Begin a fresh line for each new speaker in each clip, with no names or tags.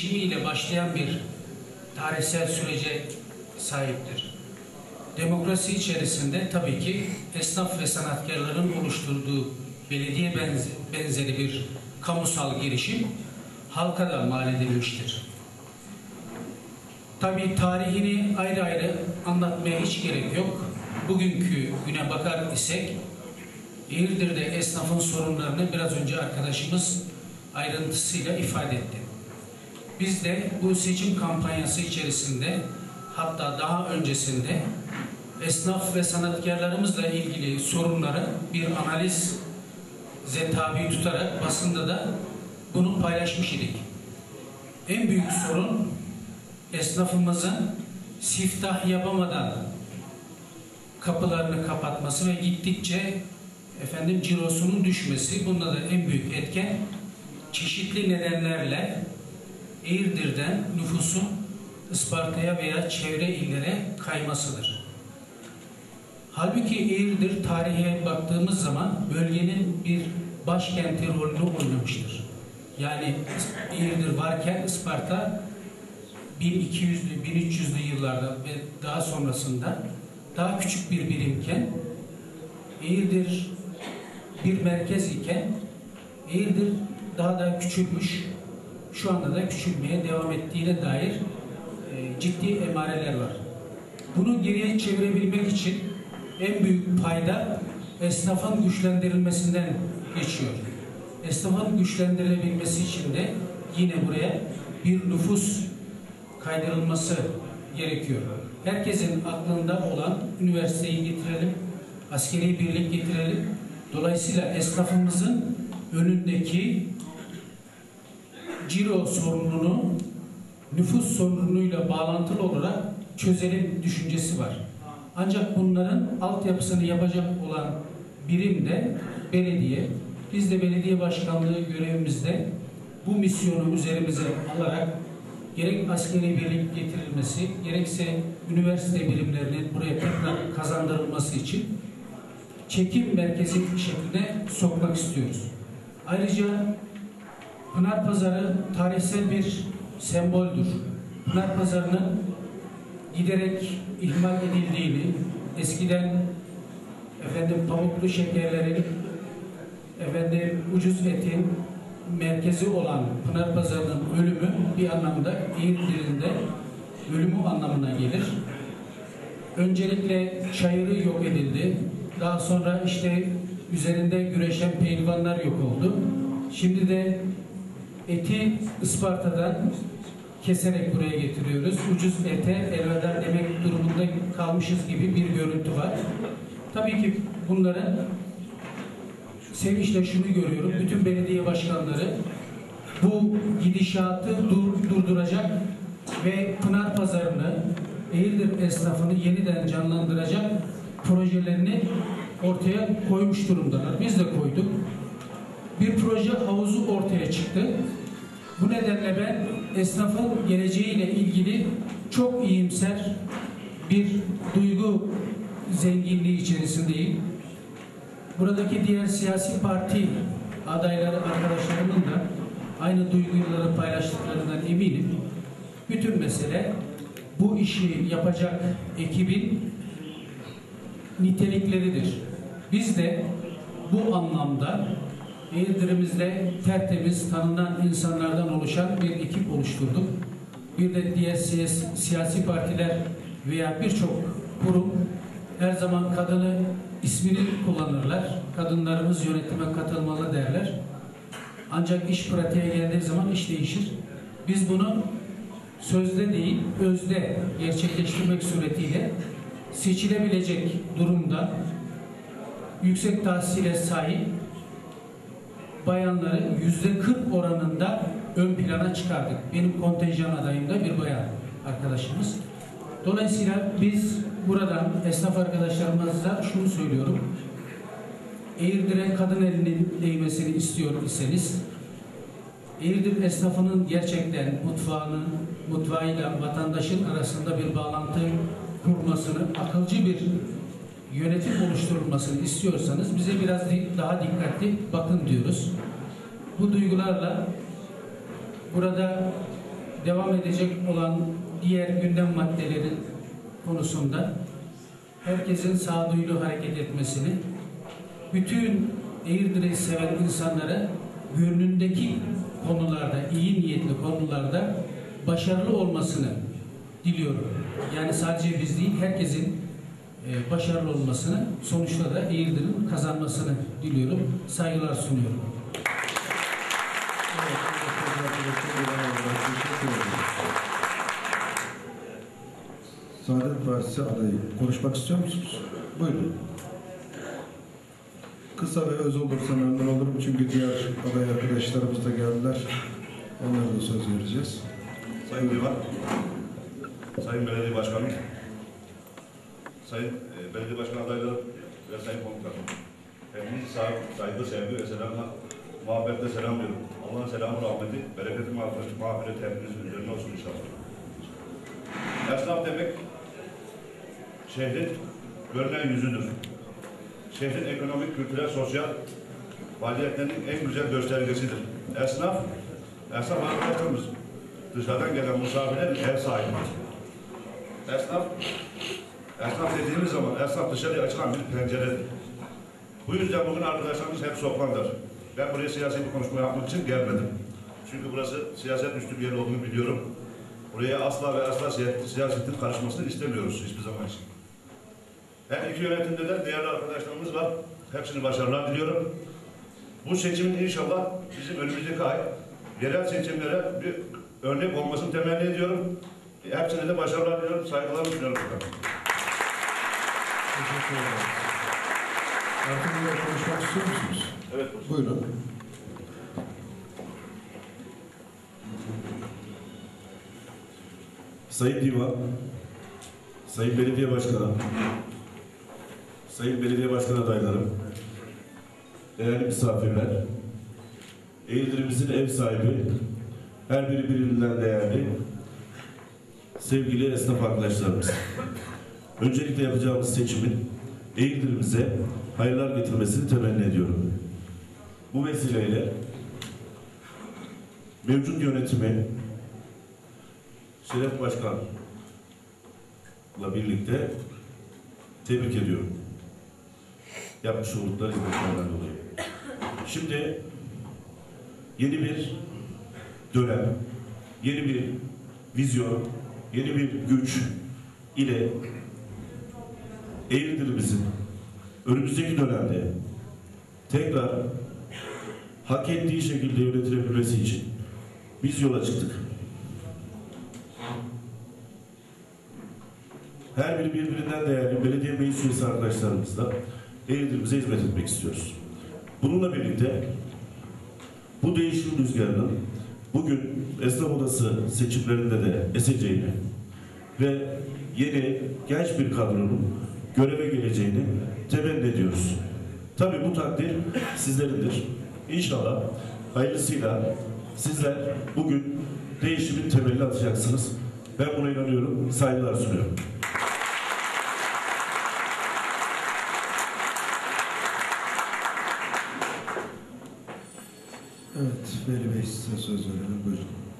değişimiyle başlayan bir tarihsel sürece sahiptir. Demokrasi içerisinde tabii ki esnaf ve sanatkarların oluşturduğu belediye benzeri bir kamusal girişim halka da mal edilmiştir. Tabii tarihini ayrı ayrı anlatmaya hiç gerek yok. Bugünkü güne bakar isek, İğirdir'de esnafın sorunlarını biraz önce arkadaşımız ayrıntısıyla ifade etti. Biz de bu seçim kampanyası içerisinde, hatta daha öncesinde esnaf ve sanatkarlarımızla ilgili sorunları bir analize tabi tutarak basında da bunu paylaşmış idik. En büyük sorun esnafımızın siftah yapamadan kapılarını kapatması ve gittikçe cirosunun düşmesi. Bunda da en büyük etken çeşitli nedenlerle İğirdir'den nüfusun Isparta'ya veya çevre illere kaymasıdır. Halbuki İğirdir tarihe baktığımız zaman bölgenin bir başkenti rolünü oynamıştır. Yani İğirdir varken Isparta 1200'lü, 1300'lü yıllarda ve daha sonrasında daha küçük bir birimken, İğirdir bir merkez iken İğirdir daha da küçülmüş, şu anda da küçülmeye devam ettiğine dair ciddi emareler var. Bunu geriye çevirebilmek için en büyük payda esnafın güçlendirilmesinden geçiyor. Esnafın güçlendirilebilmesi için de yine buraya bir nüfus kaydırılması gerekiyor. Herkesin aklında olan üniversiteyi getirelim, askeri birlik getirelim. Dolayısıyla esnafımızın önündeki ciro sorununu nüfus sorunuyla bağlantılı olarak çözelim düşüncesi var. Ancak bunların altyapısını yapacak olan birim de belediye. Biz de belediye başkanlığı görevimizde bu misyonu üzerimize alarak gerek askeri birlik getirilmesi, gerekse üniversite birimlerinin buraya tekrar kazandırılması için çekim merkezi şekilde sokmak istiyoruz. Ayrıca Pınarpazarı tarihsel bir semboldür. Pınarpazarı'nın giderek ihmal edildiğini, eskiden pamuklu şekerlerin, ucuz etin merkezi olan Pınarpazarı'nın ölümü bir anlamda İğirdir'in de ölümü anlamına gelir. Öncelikle çayırı yok edildi. Daha sonra üzerinde güreşen pehlivanlar yok oldu. Şimdi de eti Isparta'dan keserek buraya getiriyoruz. Ucuz ete elveda demek durumunda kalmışız gibi bir görüntü var. Tabii ki bunların sevinçle şunu görüyorum. Bütün belediye başkanları bu gidişatı durduracak ve Pınarpazarı'nı, İğirdir esnafını yeniden canlandıracak projelerini ortaya koymuş durumdalar. Biz de koyduk. Bir proje havuzu ortaya çıktı. Bu nedenle ben esnafın geleceğiyle ilgili çok iyimser bir duygu zenginliği içerisindeyim. Buradaki diğer siyasi parti adayları arkadaşlarımın da aynı duyguları paylaştıklarından eminim. Bütün mesele bu işi yapacak ekibin nitelikleridir. Biz de bu anlamda İğirdir'imizde tertemiz, tanınan insanlardan oluşan bir ekip oluşturduk. Bir de diğer siyasi partiler veya birçok kurum her zaman kadını ismini kullanırlar. Kadınlarımız yönetime katılmalı derler. Ancak iş pratiğe geldiği zaman iş değişir. Biz bunu sözde değil, özde gerçekleştirmek suretiyle seçilebilecek durumda yüksek tahsile sahip bayanları %40 oranında ön plana çıkardık. Benim kontenjan adayım da bir bayan arkadaşımız. Dolayısıyla biz buradan esnaf arkadaşlarımıza şunu söylüyorum. İğirdir'e kadın elinin değmesini istiyor iseniz, İğirdir esnafının gerçekten mutfağıyla vatandaşın arasında bir bağlantı kurmasını, akılcı bir yönetim oluşturulmasını istiyorsanız bize biraz daha dikkatli bakın diyoruz. Bu duygularla burada devam edecek olan diğer gündem maddeleri konusunda herkesin sağduyulu hareket etmesini, bütün Eğirdir'i seven insanlara gönlündeki konularda, iyi niyetli konularda başarılı olmasını diliyorum. Yani sadece biz değil, herkesin başarılı olmasını, sonuçta da Eğirdir'in kazanmasını diliyorum. Saygılar sunuyorum.
Saadet Partisi adayı konuşmak istiyor musunuz? Buyurun. Kısa ve öz olursa memnun olurum çünkü diğer aday arkadaşlarımız da geldiler. Onlara da söz vereceğiz.
Sayın Divan, Sayın Belediye Başkanım, Sayın Belediye Başkan adayları ve Sayın Komutanım. Hepinizi saygı, sevgi ve selamla, muhabbetle selamlıyorum. Allah'ın selamı, rahmeti, bereketi, mağfireti hepinizin üzerine olsun inşallah. Esnaf demek, şehrin görünen yüzüdür. Şehrin ekonomik, kültürel, sosyal faaliyetlerinin en güzel göstergesidir. Esnaf arkadaşlarımız, dışarıdan gelen misafirlerin ev sahibidir. Esnaf dediğimiz zaman esnaf dışarıya açılan bir penceredir. Bu yüzden bugün arkadaşlarımız hep sokmandır. Ben buraya siyasi bir konuşma yapmak için gelmedim. Çünkü burası siyaset üstü bir yer olduğunu biliyorum. Buraya asla ve asla siyasetin karışmasını istemiyoruz hiçbir zaman için. Hem iki yönetimde de değerli arkadaşlarımız var. Hepsini başarılar diliyorum. Bu seçimin inşallah bizim önümüzdeki ay yerel seçimlere bir örnek olmasını temenni ediyorum. Hepsine de başarılar diliyorum. Saygılar sunuyorum.
Teşekkür ederim. Artık böyle konuşmak istiyor musunuz?
Evet.
Buyurun.
Sayın Divan, Sayın Belediye Başkanı, Sayın Belediye Başkan adaylarım, değerli misafirler, Eğirdir'imizin ev sahibi, her biri birbirinden değerli, sevgili esnaf arkadaşlarımız. Öncelikle yapacağımız seçimin Eğirdir'imize hayırlar getirmesini temenni ediyorum. Bu vesileyle mevcut yönetimi Şeref Başkan'la birlikte tebrik ediyorum. Yapmış oldukları hizmetlerden dolayı. Şimdi yeni bir dönem, yeni bir vizyon, yeni bir güç ile Eğirdir'imizin önümüzdeki dönemde tekrar hak ettiği şekilde yönetilebilmesi için biz yola çıktık. Her biri birbirinden değerli belediye meclis üyesi arkadaşlarımızla Eğirdir'imize hizmet etmek istiyoruz. Bununla birlikte bu değişim rüzgarının bugün esnaf odası seçimlerinde de eseceğini ve yeni genç bir kadronun göreve geleceğini temenni ediyoruz. Tabii bu takdir sizlerindir. İnşallah hayırlısıyla sizler bugün değişimin temelini atacaksınız. Ben buna inanıyorum. Saygılar sunuyorum.
Evet, Veli Bey size söz verelim. Buyurun.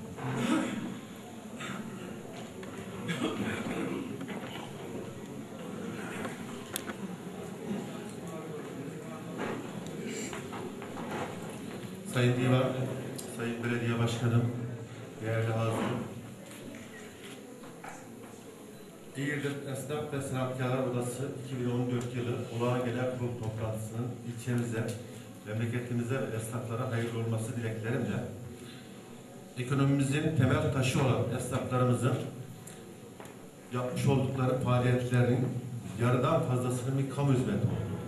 Sayın Divan, Sayın Belediye Başkanım, değerli hazırım. Eğirdir Esnaf ve Sanatkarlar Odası 2014 yılı olağan genel kurul toplantısının ilçemize, memleketimize ve esnaflara hayırlı olması dileklerimle ekonomimizin temel taşı olan esnaflarımızın yapmış oldukları faaliyetlerin yarıdan fazlasının bir kamu hizmeti oldu.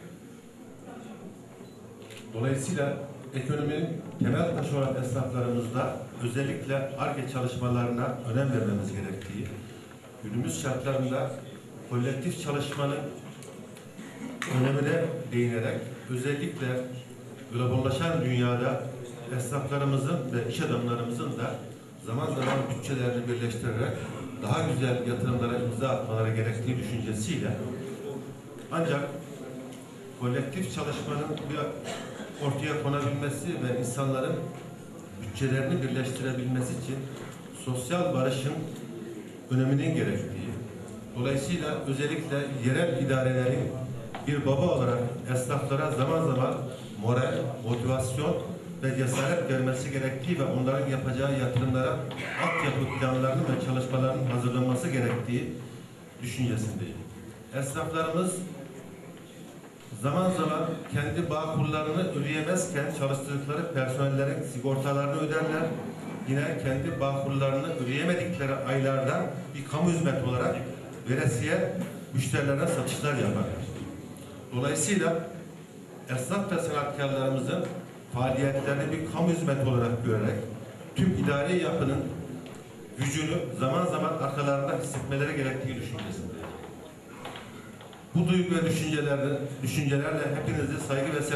Dolayısıyla ekonominin temel taşı olan esnaflarımızda özellikle ARGE çalışmalarına önem vermemiz gerektiği, günümüz şartlarında kolektif çalışmanın önemine değinerek özellikle globalleşen dünyada esnaflarımızın ve iş adamlarımızın da zaman zaman bütçelerini birleştirerek daha güzel yatırımlara imza atmaları gerektiği düşüncesiyle ancak kolektif çalışmanın bir ortaya konabilmesi ve insanların bütçelerini birleştirebilmesi için
sosyal barışın öneminin gerektiği, dolayısıyla özellikle yerel idarelerin bir baba olarak esnaflara zaman zaman moral, motivasyon ve cesaret vermesi gerektiği ve onların yapacağı yatırımlara altyapı planlarının ve çalışmalarının hazırlanması gerektiği düşüncesindeyim. Esnaflarımız zaman zaman kendi bağ kurlarını ödeyemezken çalıştırdıkları personellerin sigortalarını öderler. Yine kendi bağ kurlarını ödeyemedikleri aylarda bir kamu hizmeti olarak veresiye müşterilerine satışlar yaparlar. Dolayısıyla esnaf ve sanatkarlarımızın faaliyetlerini bir kamu hizmeti olarak görerek tüm idari yapının gücünü zaman zaman arkalarında hissetmeleri gerektiği düşüncesindeyim. Bu duygu ve düşüncelerle hepinizi saygı ve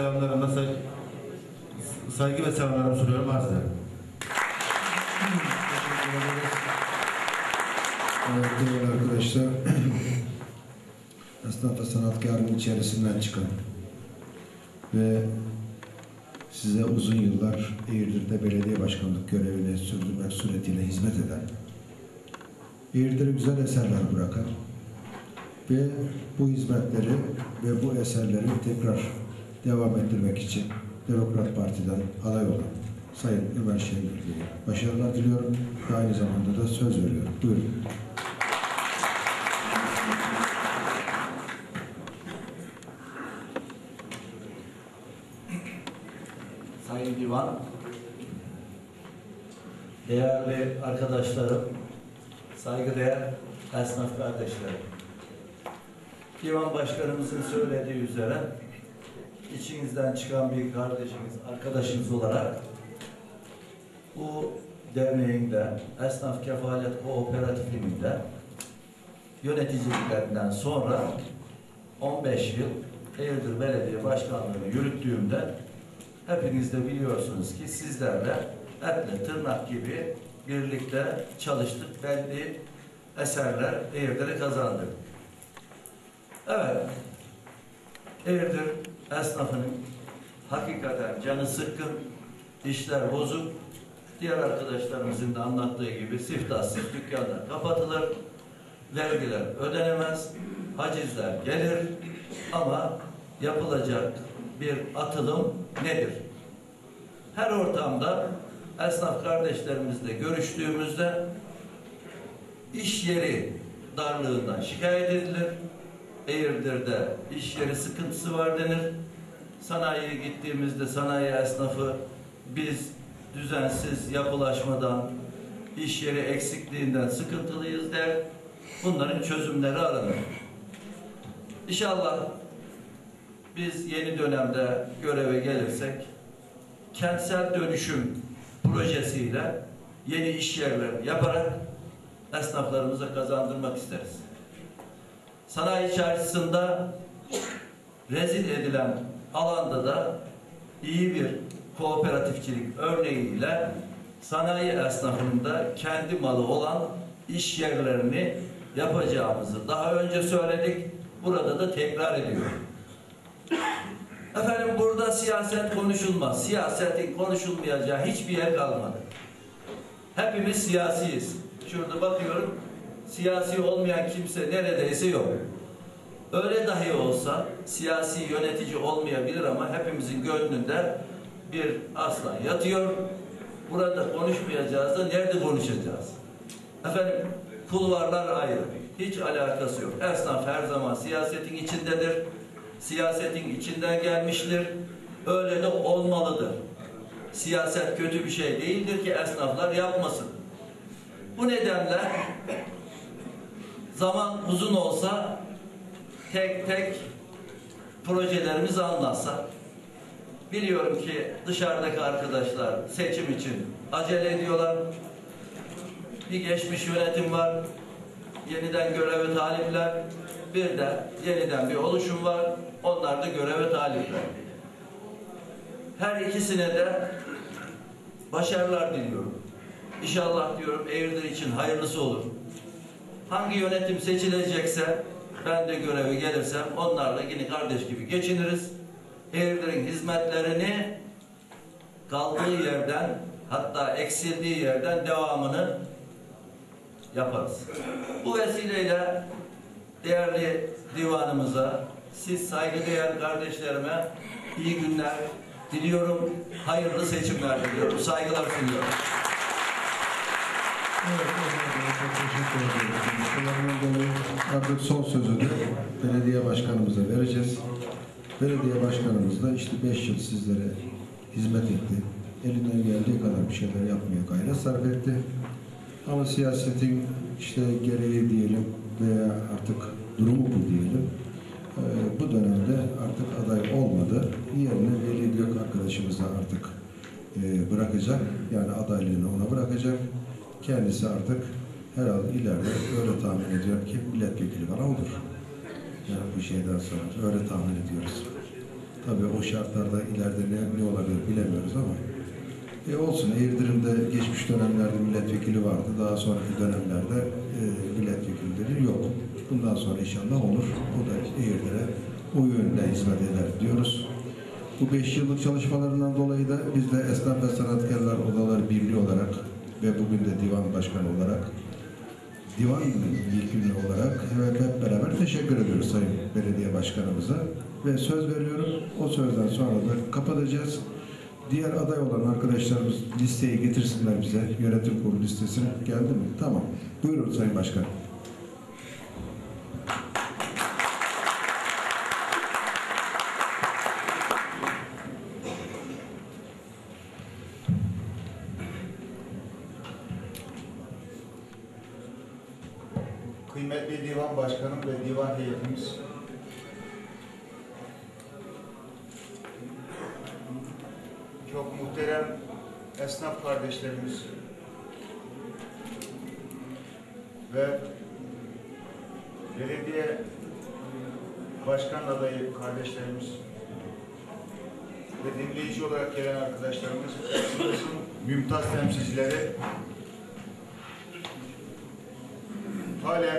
selamlarımı sunuyorum, arz ederim.
Evet, değerli arkadaşlar, esnaf ve sanatkarın içerisinden çıkan ve size uzun yıllar Eğirdir'de belediye başkanlık görevini sürdürmek suretiyle hizmet eden, Eğirdir'e güzel eserler bırakan ve bu hizmetleri ve bu eserleri tekrar devam ettirmek için Demokrat Parti'den aday olan Sayın Ömer Şengül'e başarılar diliyorum ve aynı zamanda da söz veriyorum. Buyurun.
Sayın Divan, değerli arkadaşlarım, saygıdeğer esnaf kardeşlerim. Divan Başkanımızın söylediği üzere içinizden çıkan bir kardeşiniz, arkadaşınız olarak bu derneğinde, Esnaf Kefalet Kooperatifinin de yöneticiliklerinden sonra 15 yıl Eğirdir Belediye Başkanlığı'nı yürüttüğümde hepiniz de biliyorsunuz ki sizlerle etle tırnak gibi birlikte çalıştık, belli eserler Eğirdir'e kazandık. Evet, Eğirdir esnafının hakikaten canı sıkkın, işler bozuk. Diğer arkadaşlarımızın da anlattığı gibi siftahsız dükkanlar kapatılır, vergiler ödenemez, hacizler gelir ama yapılacak bir atılım nedir? Her ortamda esnaf kardeşlerimizle görüştüğümüzde iş yeri darlığından şikayet edilir. Eğirdir'de iş yeri sıkıntısı var denir. Sanayiye gittiğimizde sanayi esnafı biz düzensiz yapılaşmadan, iş yeri eksikliğinden sıkıntılıyız der. Bunların çözümleri aranır. İnşallah biz yeni dönemde göreve gelirsek kentsel dönüşüm projesiyle yeni iş yerleri yaparak esnaflarımıza kazandırmak isteriz. Sanayi çarşısında rezil edilen alanda da iyi bir kooperatifçilik örneğiyle sanayi esnafının da kendi malı olan iş yerlerini yapacağımızı daha önce söyledik. Burada da tekrar ediyorum. Efendim burada siyaset konuşulmaz. Siyasetin konuşulmayacağı hiçbir yer kalmadı. Hepimiz siyasiyiz. Şurada bakıyorum, siyasi olmayan kimse neredeyse yok. Öyle dahi olsa siyasi yönetici olmayabilir ama hepimizin gönlünde bir aslan yatıyor. Burada konuşmayacağız da nerede konuşacağız? Efendim kulvarlar ayrı. Hiç alakası yok. Esnaf her zaman siyasetin içindedir. Siyasetin içinden gelmiştir. Öyle de olmalıdır. Siyaset kötü bir şey değildir ki esnaflar yapmasın. Bu nedenle zaman uzun olsa tek tek projelerimizi anlatsak. Biliyorum ki dışarıdaki arkadaşlar seçim için acele ediyorlar. Bir geçmiş yönetim var. Yeniden göreve talipler. Bir de yeniden bir oluşum var. Onlar da göreve talipler. Her ikisine de başarılar diliyorum. İnşallah diyorum Eğirdir için hayırlısı olur. Hangi yönetim seçilecekse ben de göreve gelirsem onlarla yine kardeş gibi geçiniriz. Eğirdir'in hizmetlerini kaldığı yerden hatta eksildiği yerden devamını yaparız. Bu vesileyle değerli divanımıza, siz saygıdeğer kardeşlerime iyi günler diliyorum. Hayırlı seçimler diliyorum. Saygılar sunuyorum.
Evet, çok teşekkür ederim. Artık son sözü de belediye başkanımıza vereceğiz. Belediye başkanımız da işte 5 yıl sizlere hizmet etti. Elinden geldiği kadar bir şeyler yapmaya gayret sarf etti. Ama siyasetin işte gereği diyelim veya artık durumu bu diyelim. Bu dönemde artık aday olmadı. Yerine Veli Gök arkadaşımız da artık bırakacak. Yani adaylığını ona bırakacak. Kendisi artık herhalde ileride öyle tahmin ediyor ki milletvekili bana olur. Yani bu şeyden sonra öyle tahmin ediyoruz. Tabii o şartlarda ileride ne olabilir bilemiyoruz ama olsun. Eğirdir'imde geçmiş dönemlerde milletvekili vardı. Daha sonraki dönemlerde milletvekilleri yok. Bundan sonra inşallah olur. O da Eğirdir'e o yönde hizmet eder diyoruz. Bu 5 yıllık çalışmalarından dolayı da biz de Esnaf ve Sanatkarlar Odaları Birliği olarak ve bugün de divan başkanı olarak, divan vekili olarak hep beraber teşekkür ediyoruz Sayın Belediye Başkanımıza. Ve söz veriyorum, o sözden sonra da kapatacağız. Diğer aday olan arkadaşlarımız listeyi getirsinler bize. Yönetim kurulu listesini. Geldi mi? Tamam. Buyurun Sayın Başkan.
Kıymetli Divan Başkanım ve Divan Heyetimiz, çok muhterem esnaf kardeşlerimiz ve belediye başkan adayı kardeşlerimiz ve dinleyici olarak gelen arkadaşlarımız, basınımızın mümtaz temsilcileri, halen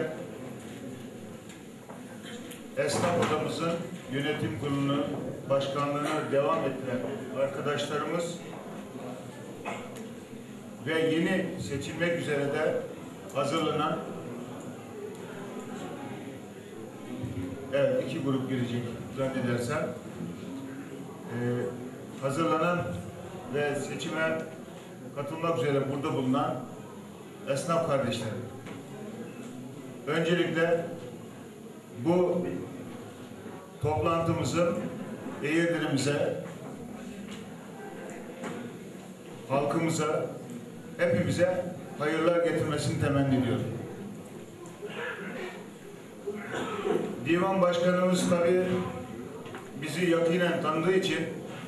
esnaf odamızın yönetim kurulunu, başkanlığına devam ettiren arkadaşlarımız ve yeni seçilmek üzere de hazırlanan, evet 2 grup girecek zannedersem, hazırlanan ve seçime katılmak üzere burada bulunan esnaf kardeşlerim. Öncelikle bu toplantımızın Eğirdir'imize, halkımıza, hepimize hayırlar getirmesini temenni ediyorum. Divan Başkanımız tabii bizi yakinen tanıdığı için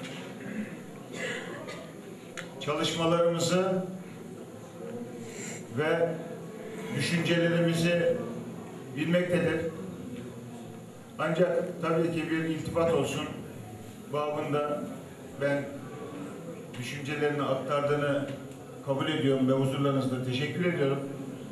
çalışmalarımızı ve düşüncelerimizi bilmektedir. Ancak tabii ki bir iltifat olsun babında ben düşüncelerini aktardığını kabul ediyorum ve huzurlarınızda teşekkür ediyorum.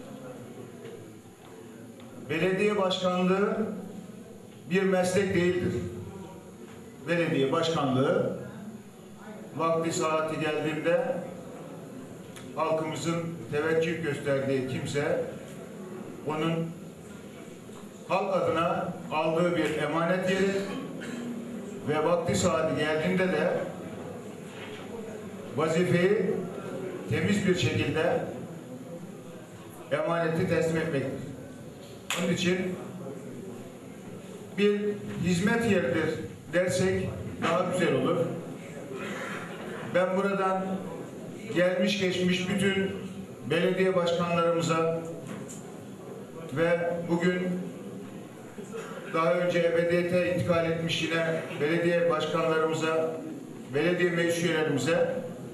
Belediye başkanlığı bir meslek değildir. Belediye başkanlığı vakti saati geldiğinde halkımızın teveccüh gösterdiği kimse onun halk adına aldığı bir emanet yeri ve vakti saati geldiğinde de vazifeyi temiz bir şekilde emaneti teslim etmektir. Onun için bir hizmet yeridir dersek daha güzel olur. Ben buradan gelmiş geçmiş bütün belediye başkanlarımıza ve bugün daha önce ebediyete intikal etmiş yine belediye başkanlarımıza, belediye meclis üyelerimize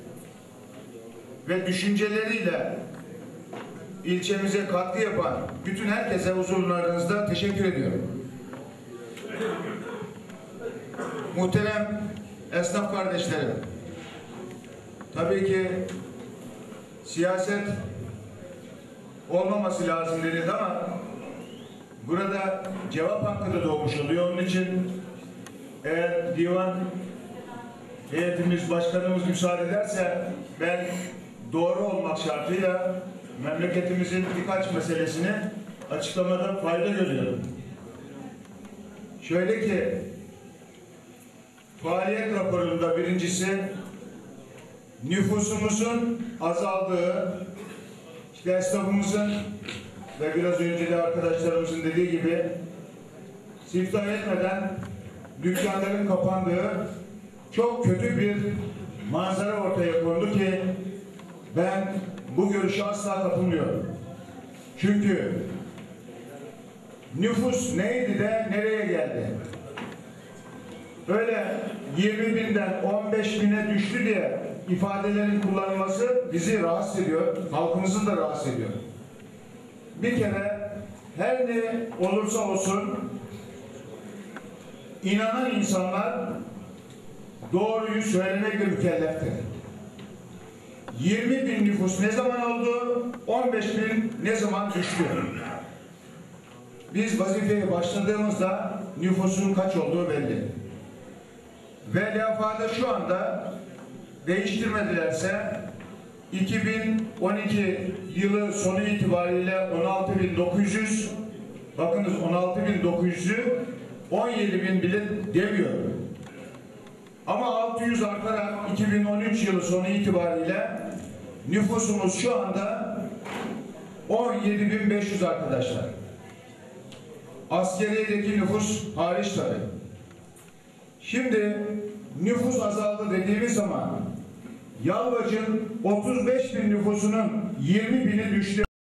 ve düşünceleriyle ilçemize katkı yapan bütün herkese huzurlarınızda teşekkür ediyorum. Muhterem esnaf kardeşlerim, tabii ki siyaset olmaması lazım denildi ama burada cevap hakkı da doğmuş oluyor. Onun için eğer divan heyetimiz, başkanımız müsaade ederse ben doğru olmak şartıyla memleketimizin birkaç meselesini açıklamada fayda görüyorum. Şöyle ki, faaliyet raporunda birincisi, nüfusumuzun azaldığı, işte esnafımızın ve biraz önce de arkadaşlarımızın dediği gibi siftah etmeden dükkanların kapandığı çok kötü bir manzara ortaya kondu ki ben bu görüşe asla katılmıyorum. Çünkü nüfus neydi de nereye geldi? Öyle 20.000'den 15.000'e düştü diye ifadelerin kullanılması bizi rahatsız ediyor, halkımızı da rahatsız ediyor. Bir kere her ne olursa olsun inanan insanlar doğruyu söylemekle mükelleftir. 20.000 nüfus ne zaman oldu? 15.000 ne zaman düştü? Biz vazifeye başladığımızda nüfusun kaç olduğu belli. Ve levhada şu anda değiştirmedilerse 2012 yılı sonu itibariyle 16.900, bakınız 16.900'ü 17.000 bile demiyor. Ama 600 artarak 2013 yılı sonu itibariyle nüfusumuz şu anda 17.500 arkadaşlar. Askeriyedeki nüfus hariç tabii. Şimdi nüfus azaldı dediğimiz zaman Yalvaç'ın 35.000 nüfusunun 20.000'i düştü.